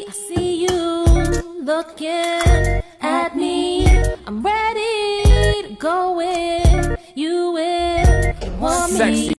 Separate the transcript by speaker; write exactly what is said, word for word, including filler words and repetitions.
Speaker 1: I see you looking at me. I'm ready to go in. You will want me.